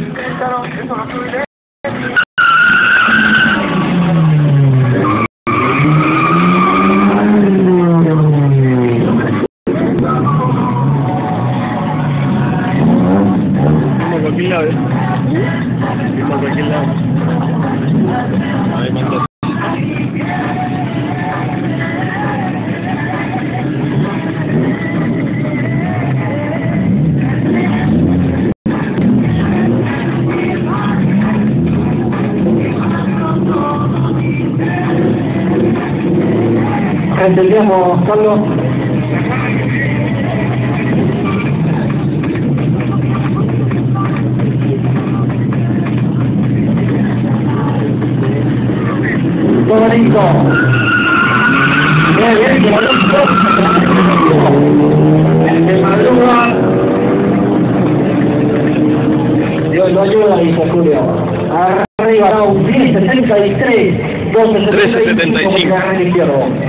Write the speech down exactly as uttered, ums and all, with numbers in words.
Eso no sube. Por cualquier lado, ¿eh? Por cualquier lado. A ver, ¿cuánto? Entendemos, Carlos. Todo listo. Bien, bien, que listo. De madruga. Dios lo ayuda, dice Julio. Arriba, no, diez setenta y tres, doce setenta y cinco.